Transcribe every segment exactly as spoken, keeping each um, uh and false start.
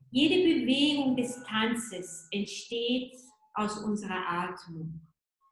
Jede Bewegung des Tanzes entsteht aus unserer Atmung.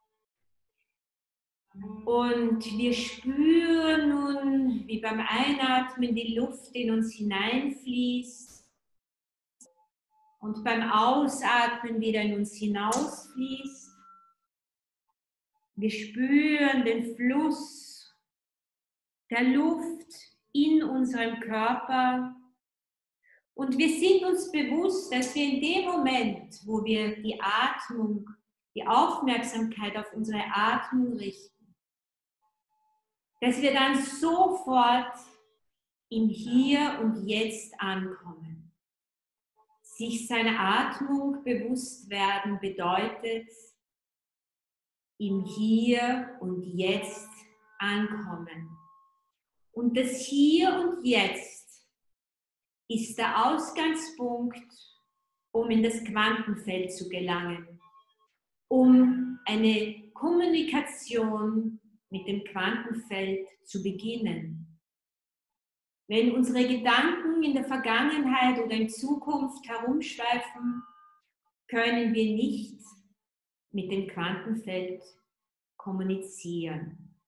Und wir spüren nun, wie beim Einatmen die Luft in uns hineinfließt und beim Ausatmen wieder in uns hinausfließt. Wir spüren den Fluss der Luft in unserem Körper. Und wir sind uns bewusst, dass wir in dem Moment, wo wir die Atmung, die Aufmerksamkeit auf unsere Atmung richten, dass wir dann sofort im Hier und Jetzt ankommen. Sich seiner Atmung bewusst werden bedeutet, im Hier und Jetzt ankommen. Und das Hier und Jetzt ist der Ausgangspunkt, um in das Quantenfeld zu gelangen, um eine Kommunikation mit dem Quantenfeld zu beginnen. Wenn unsere Gedanken in der Vergangenheit oder in Zukunft herumschweifen, können wir nicht mit dem Quantenfeld kommunizieren.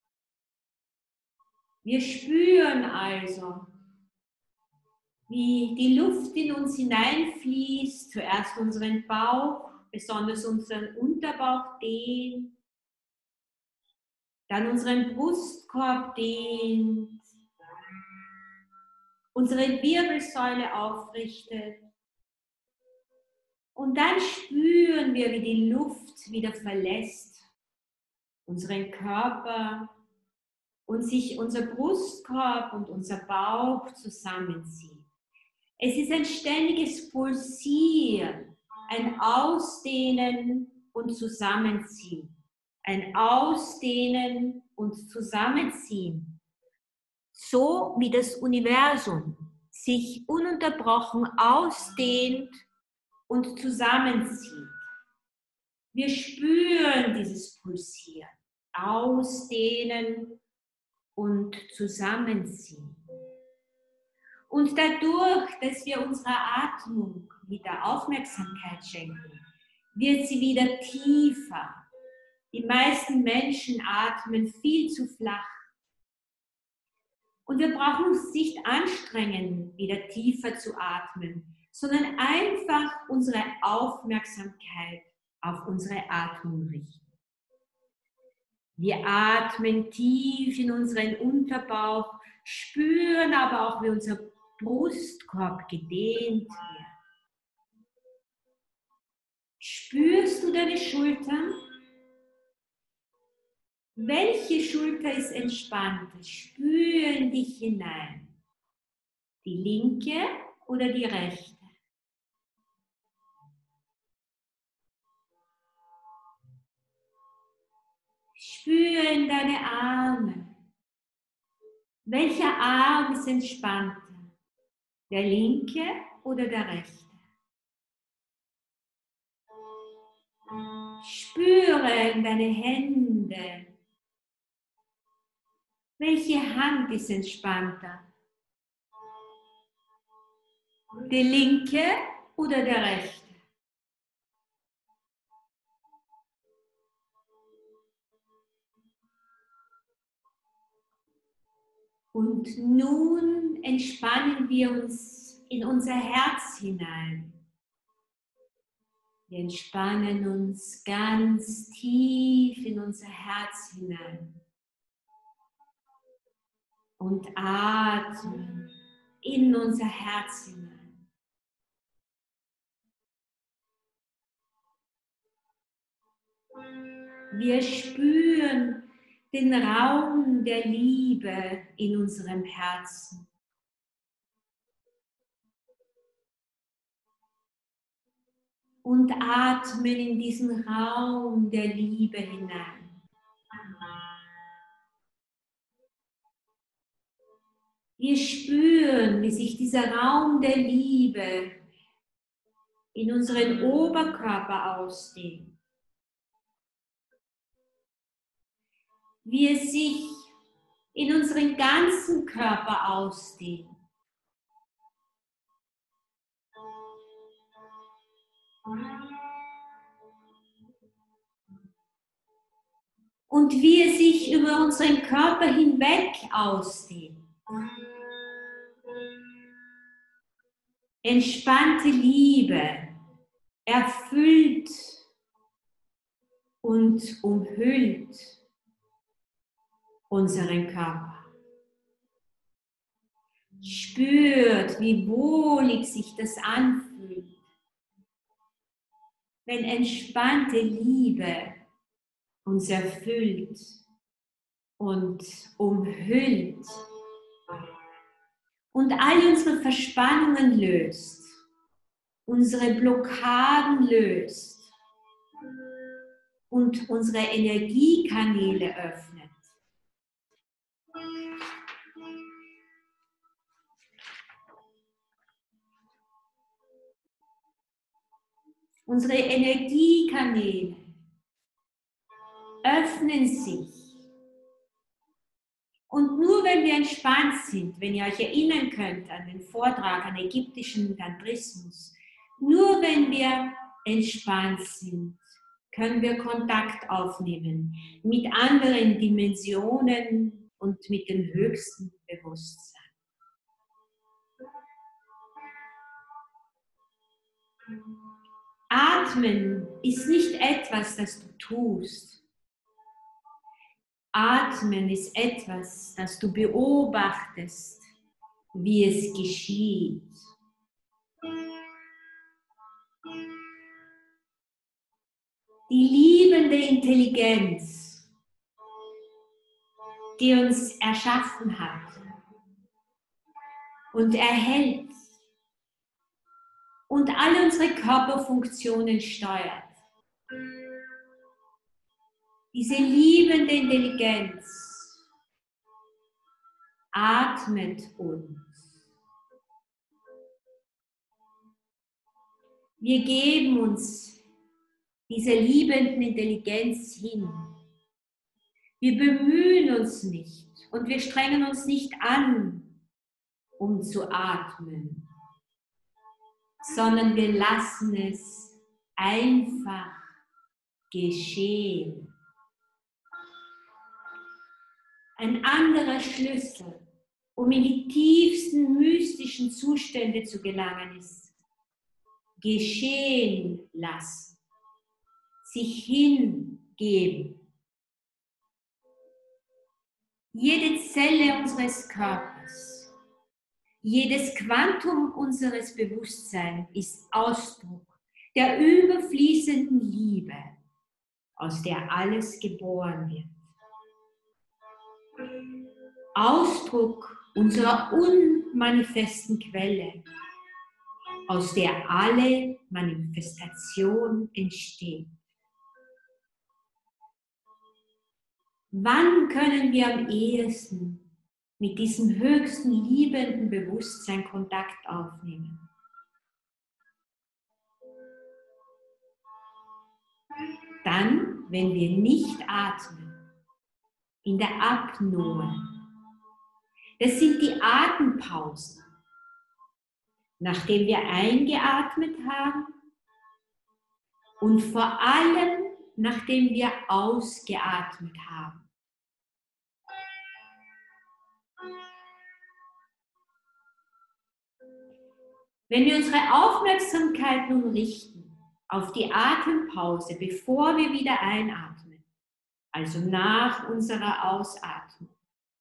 Wir spüren also, wie die Luft in uns hineinfließt, zuerst unseren Bauch, besonders unseren Unterbauch dehnt, dann unseren Brustkorb dehnt, unsere Wirbelsäule aufrichtet und dann spüren wir, wie die Luft wieder verlässt unseren Körper und sich unser Brustkorb und unser Bauch zusammenziehen. Es ist ein ständiges Pulsieren, ein Ausdehnen und Zusammenziehen. Ein Ausdehnen und Zusammenziehen. So wie das Universum sich ununterbrochen ausdehnt und zusammenzieht. Wir spüren dieses Pulsieren, Ausdehnen und Zusammenziehen. Und dadurch, dass wir unserer Atmung wieder Aufmerksamkeit schenken, wird sie wieder tiefer. Die meisten Menschen atmen viel zu flach. Und wir brauchen uns nicht anstrengen, wieder tiefer zu atmen, sondern einfach unsere Aufmerksamkeit auf unsere Atmung richten. Wir atmen tief in unseren Unterbauch, spüren aber auch, wie unser Brustkorb gedehnt wird. Spürst du deine Schultern? Welche Schulter ist entspannt? Spüre in dich hinein. Die linke oder die rechte? Spüre in deine Arme. Welcher Arm ist entspannter? Der linke oder der rechte? Spüre in deine Hände. Welche Hand ist entspannter? Die linke oder der rechte? Und nun entspannen wir uns in unser Herz hinein. Wir entspannen uns ganz tief in unser Herz hinein. Und atmen in unser Herz hinein. Wir spüren den Raum der Liebe in unserem Herzen. Und atmen in diesen Raum der Liebe hinein. Wir spüren, wie sich dieser Raum der Liebe in unseren Oberkörper ausdehnt. Wie es sich in unseren ganzen Körper ausdehnt. Und wie es sich über unseren Körper hinweg ausdehnt. Entspannte Liebe erfüllt und umhüllt unseren Körper. Spürt, wie wohlig sich das anfühlt, wenn entspannte Liebe uns erfüllt und umhüllt und all unsere Verspannungen löst, unsere Blockaden löst und unsere Energiekanäle öffnet. Unsere Energiekanäle öffnen sich. Und nur wenn wir entspannt sind, wenn ihr euch erinnern könnt an den Vortrag, an ägyptischen Tantrismus, nur wenn wir entspannt sind, können wir Kontakt aufnehmen mit anderen Dimensionen und mit dem höchsten Bewusstsein. Atmen ist nicht etwas, das du tust. Atmen ist etwas, das du beobachtest, wie es geschieht. Die liebende Intelligenz, die uns erschaffen hat und erhält und alle unsere Körperfunktionen steuert. Diese liebende Intelligenz atmet uns. Wir geben uns dieser liebenden Intelligenz hin. Wir bemühen uns nicht und wir strengen uns nicht an, um zu atmen, sondern wir lassen es einfach geschehen. Ein anderer Schlüssel, um in die tiefsten mystischen Zustände zu gelangen, ist geschehen lassen, sich hingeben. Jede Zelle unseres Körpers, jedes Quantum unseres Bewusstseins ist Ausdruck der überfließenden Liebe, aus der alles geboren wird. Ausdruck unserer unmanifesten Quelle, aus der alle Manifestation entsteht. Wann können wir am ehesten mit diesem höchsten liebenden Bewusstsein Kontakt aufnehmen? Dann, wenn wir nicht atmen, in der Apnoe. Das sind die Atempausen, nachdem wir eingeatmet haben und vor allem nachdem wir ausgeatmet haben. Wenn wir unsere Aufmerksamkeit nun richten auf die Atempause, bevor wir wieder einatmen, also nach unserer Ausatmung,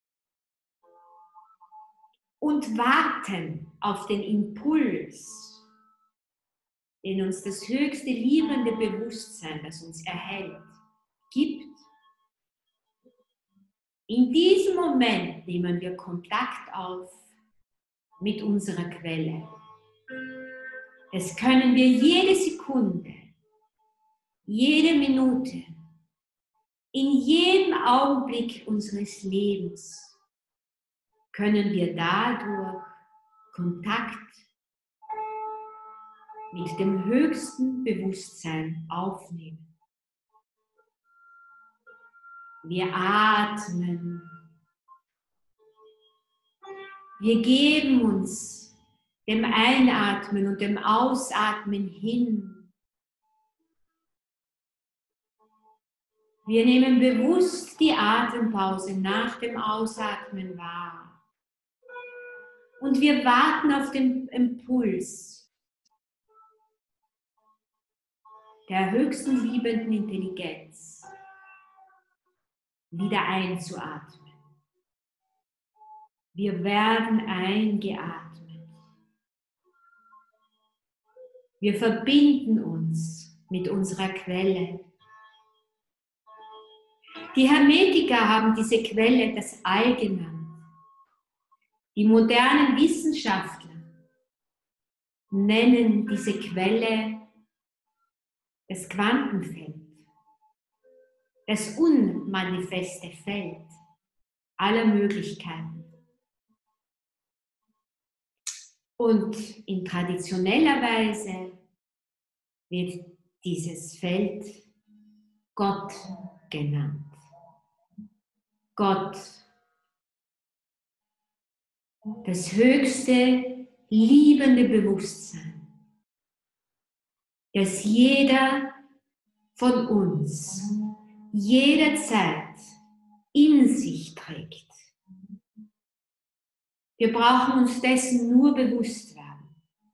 und warten auf den Impuls, den uns das höchste liebende Bewusstsein, das uns erhält, gibt. In diesem Moment nehmen wir Kontakt auf mit unserer Quelle. Das können wir jede Sekunde, jede Minute, in jedem Augenblick unseres Lebens können wir dadurch Kontakt mit dem höchsten Bewusstsein aufnehmen. Wir atmen. Wir geben uns dem Einatmen und dem Ausatmen hin Wir nehmen bewusst die Atempause nach dem Ausatmen wahr. Und wir warten auf den Impuls der höchsten liebenden Intelligenz, wieder einzuatmen. Wir werden eingeatmet. Wir verbinden uns mit unserer Quelle. Die Hermetiker haben diese Quelle das All genannt. Die modernen Wissenschaftler nennen diese Quelle das Quantenfeld, das unmanifeste Feld aller Möglichkeiten. Und in traditioneller Weise wird dieses Feld Gott genannt. Gott, das höchste liebende Bewusstsein, das jeder von uns jederzeit in sich trägt. Wir brauchen uns dessen nur bewusst werden.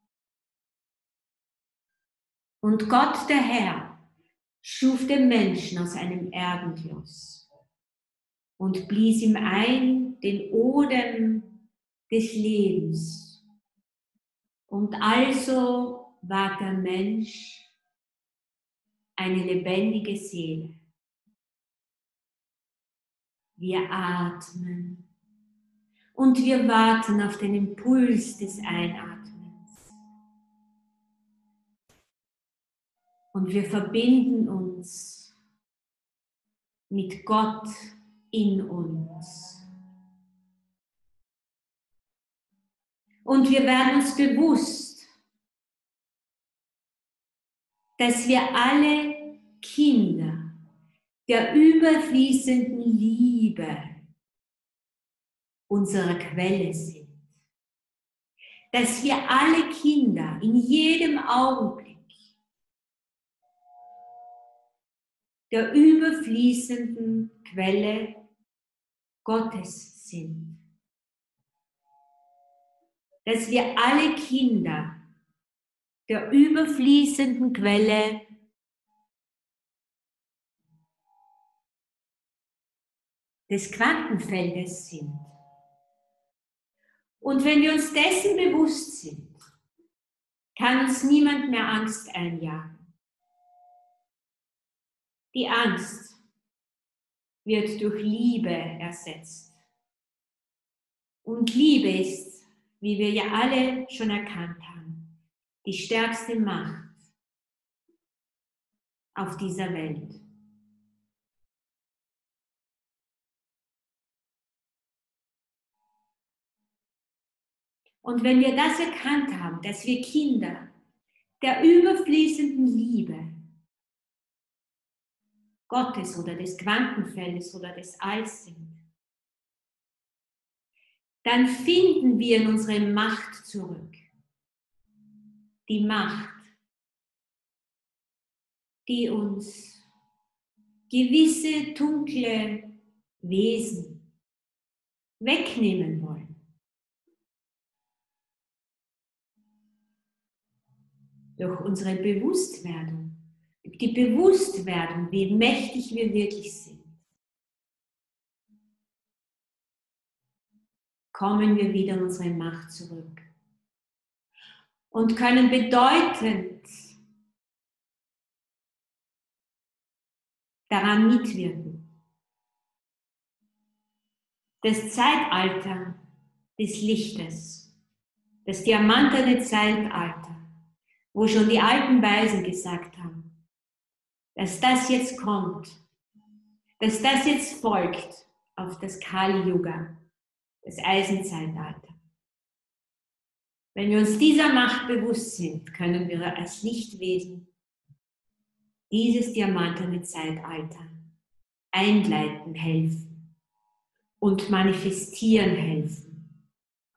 Und Gott, der Herr, schuf den Menschen aus einem Erdenkloß und blies ihm ein den Odem des Lebens. Und also war der Mensch eine lebendige Seele. Wir atmen und wir warten auf den Impuls des Einatmens. Und wir verbinden uns mit Gott in uns. Und wir werden uns bewusst, dass wir alle Kinder der überfließenden Liebe unserer Quelle sind. Dass wir alle Kinder in jedem Augenblick der überfließenden Quelle Gottes sind. Dass wir alle Kinder der überfließenden Quelle des Quantenfeldes sind. Und wenn wir uns dessen bewusst sind, kann uns niemand mehr Angst einjagen. Die Angst wird durch Liebe ersetzt. Und Liebe ist, wie wir ja alle schon erkannt haben, die stärkste Macht auf dieser Welt. Und wenn wir das erkannt haben, dass wir Kinder der überfließenden Liebe Gottes oder des Quantenfeldes oder des Alls sind, dann finden wir in unsere Macht zurück. Die Macht, die uns gewisse dunkle Wesen wegnehmen wollen. Durch unsere Bewusstwerdung, die Bewusstwerdung, wie mächtig wir wirklich sind, kommen wir wieder in unsere Macht zurück und können bedeutend daran mitwirken, das Zeitalter des Lichtes, das diamantene Zeitalter, wo schon die alten Weisen gesagt haben, dass das jetzt kommt, dass das jetzt folgt auf das Kali-Yuga, das Eisenzeitalter. Wenn wir uns dieser Macht bewusst sind, können wir als Lichtwesen dieses diamantene Zeitalter eingleiten helfen und manifestieren helfen.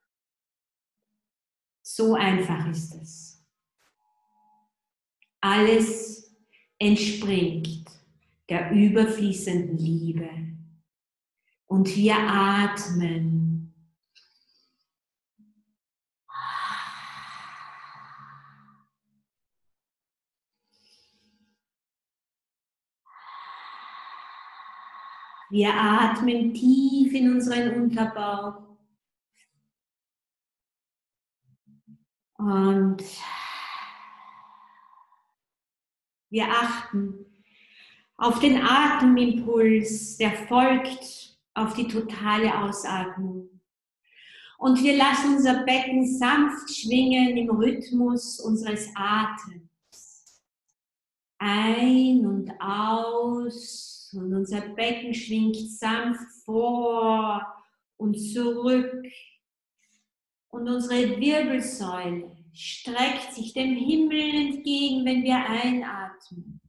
So einfach ist es. Alles entspringt der überfließenden Liebe. Und wir atmen. Wir atmen tief in unseren Unterbauch. Und wir achten auf den Atemimpuls, der folgt auf die totale Ausatmung. Und wir lassen unser Becken sanft schwingen im Rhythmus unseres Atems. Ein und aus und unser Becken schwingt sanft vor und zurück. Und unsere Wirbelsäule streckt sich dem Himmel entgegen, wenn wir einatmen.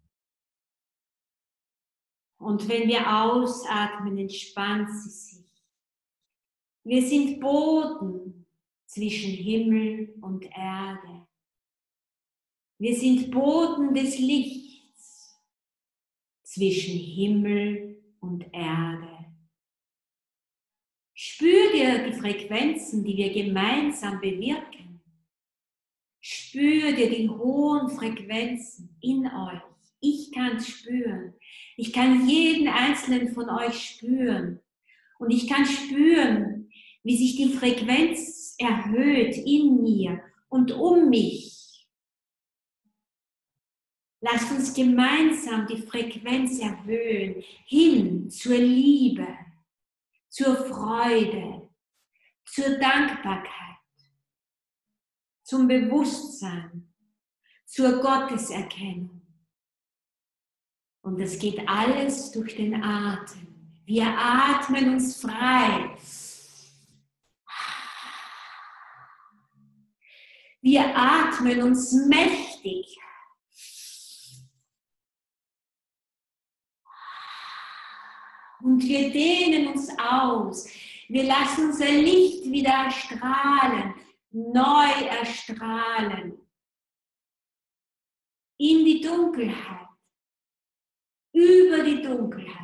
Und wenn wir ausatmen, entspannt sie sich. Wir sind Boden zwischen Himmel und Erde. Wir sind Boden des Lichts zwischen Himmel und Erde. Spür dir die Frequenzen, die wir gemeinsam bewirken. Spür dir die hohen Frequenzen in euch. Ich kann es spüren. Ich kann jeden einzelnen von euch spüren. Und ich kann spüren, wie sich die Frequenz erhöht in mir und um mich. Lasst uns gemeinsam die Frequenz erhöhen, hin zur Liebe, zur Freude, zur Dankbarkeit, zum Bewusstsein, zur Gotteserkennung. Und das geht alles durch den Atem. Wir atmen uns frei. Wir atmen uns mächtig. Und wir dehnen uns aus. Wir lassen unser Licht wieder erstrahlen, neu erstrahlen. In die Dunkelheit, über die Dunkelheit.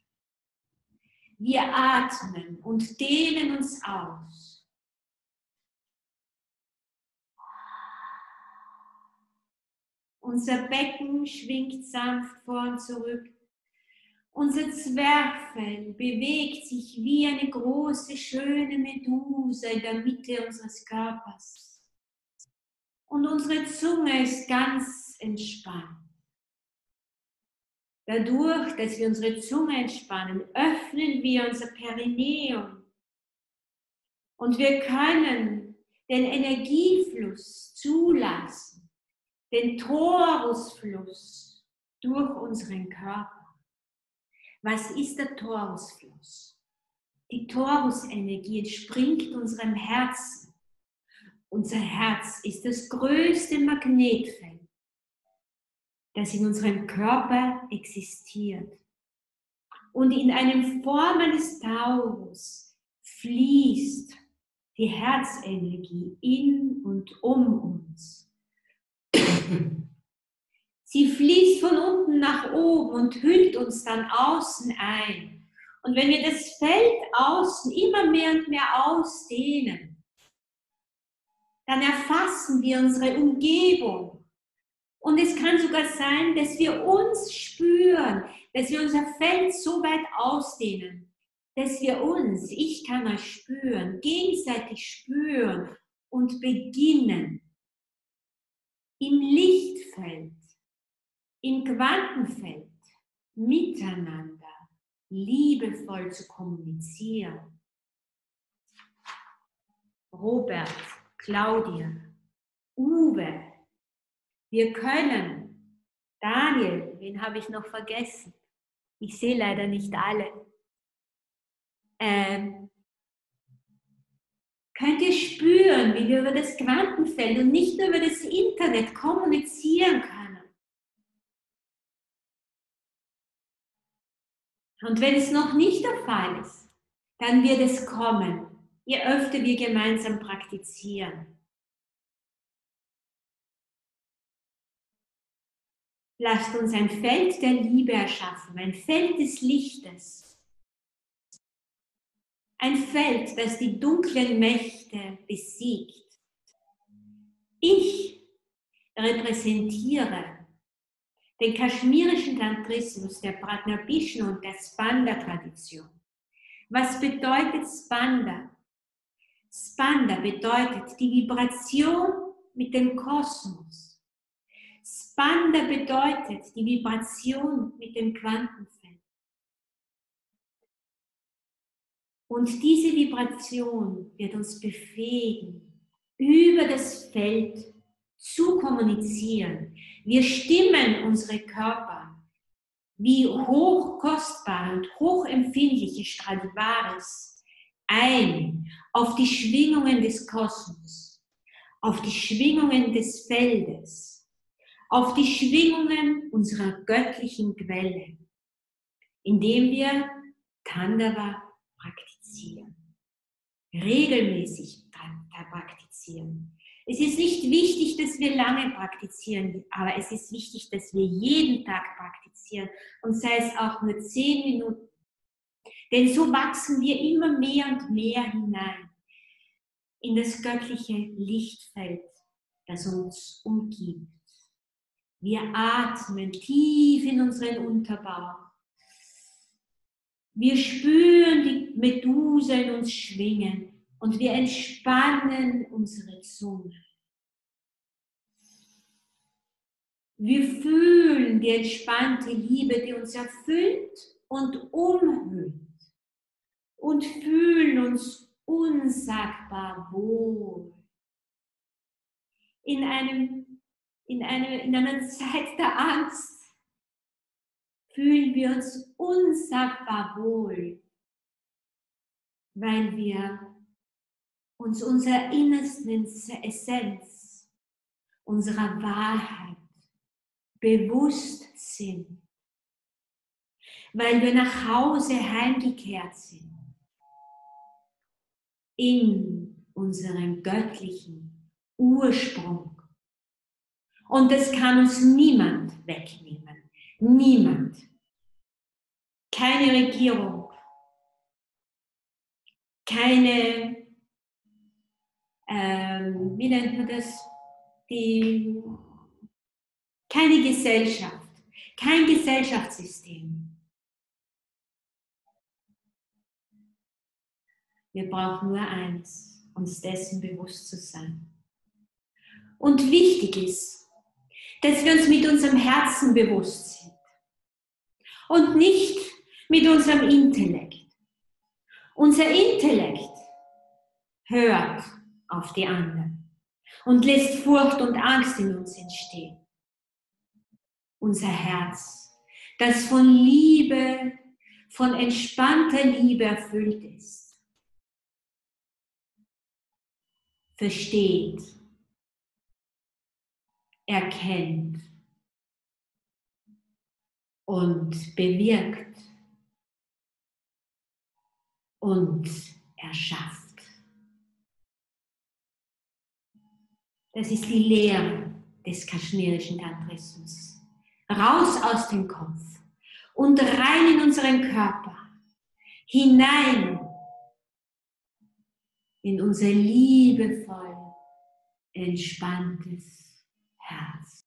Wir atmen und dehnen uns aus. Unser Becken schwingt sanft vor und zurück. Unser Zwerchfell bewegt sich wie eine große, schöne Medusa in der Mitte unseres Körpers. Und unsere Zunge ist ganz entspannt. Dadurch, dass wir unsere Zunge entspannen, öffnen wir unser Perineum. Und wir können den Energiefluss zulassen, den Torusfluss durch unseren Körper. Was ist der Torusfluss? Die Torusenergie entspringt unserem Herzen. Unser Herz ist das größte Magnetfeld, das in unserem Körper existiert. Und in einem Form eines Taurus fließt die Herzenergie in und um uns. Sie fließt von unten nach oben und hüllt uns dann außen ein. Und wenn wir das Feld außen immer mehr und mehr ausdehnen, dann erfassen wir unsere Umgebung. Und es kann sogar sein, dass wir uns spüren, dass wir unser Feld so weit ausdehnen, dass wir uns, ich kann euch spüren, gegenseitig spüren und beginnen, im Lichtfeld, im Quantenfeld miteinander liebevoll zu kommunizieren. Robert, Claudia, Uwe, wir können, Daniel, wen habe ich noch vergessen? Ich sehe leider nicht alle. Ähm, könnt ihr spüren, wie wir über das Quantenfeld und nicht nur über das Internet kommunizieren können? Und wenn es noch nicht der Fall ist, dann wird es kommen, je öfter wir gemeinsam praktizieren. lasst uns ein Feld der Liebe erschaffen, ein Feld des Lichtes. Ein Feld, das die dunklen Mächte besiegt. Ich repräsentiere den kaschmirischen Tantrismus der Pratnabhishnu und der Spanda-Tradition. Was bedeutet Spanda? Spanda bedeutet die Vibration mit dem Kosmos. Spanda bedeutet die Vibration mit dem Quantenfeld. Und diese Vibration wird uns befähigen, über das Feld zu kommunizieren. Wir stimmen unsere Körper wie hochkostbare und hochempfindliche Stradivaris ein auf die Schwingungen des Kosmos, auf die Schwingungen des Feldes, auf die Schwingungen unserer göttlichen Quelle, indem wir Tandava praktizieren, regelmäßig praktizieren. Es ist nicht wichtig, dass wir lange praktizieren, aber es ist wichtig, dass wir jeden Tag praktizieren und sei es auch nur zehn Minuten. Denn so wachsen wir immer mehr und mehr hinein in das göttliche Lichtfeld, das uns umgibt. Wir atmen tief in unseren Unterbauch. Wir spüren die Medusa in uns schwingen. Und wir entspannen unsere Zunge. Wir fühlen die entspannte Liebe, die uns erfüllt und umhüllt. Und fühlen uns unsagbar wohl. In, einem, in, eine, in einer Zeit der Angst fühlen wir uns unsagbar wohl, weil wir uns unserer innersten Essenz, unserer Wahrheit bewusst sind, weil wir nach Hause heimgekehrt sind, in unseren göttlichen Ursprung. Und das kann uns niemand wegnehmen, niemand, keine Regierung, keine Ähm, wie nennt man das? Die, keine Gesellschaft, kein Gesellschaftssystem. Wir brauchen nur eins, uns dessen bewusst zu sein. Und wichtig ist, dass wir uns mit unserem Herzen bewusst sind und nicht mit unserem Intellekt. Unser Intellekt hört auf die anderen und lässt Furcht und Angst in uns entstehen. Unser Herz, das von Liebe, von entspannter Liebe erfüllt ist, versteht, erkennt und bewirkt und erschafft. Das ist die Lehre des kaschmirischen Tantrismus. Raus aus dem Kopf und rein in unseren Körper, hinein in unser liebevoll entspanntes Herz.